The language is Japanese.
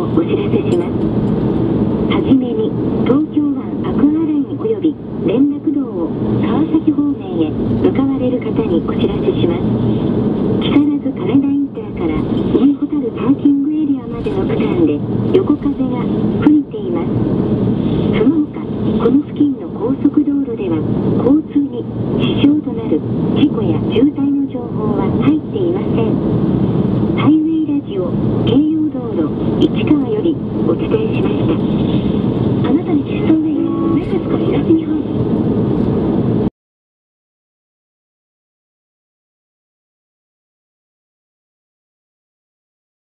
をお知らせします。はじめに東京湾アクアライン及び連絡道を川崎方面へ向かわれる方にお知らせします。木更津金田インターから新ホタルパーキングエリアまでの区間で横風が吹いています。その他この付近の高速道路では交通に支障となる事故や渋滞の情報は入っていません。ハイウェイラジオ京葉道路市川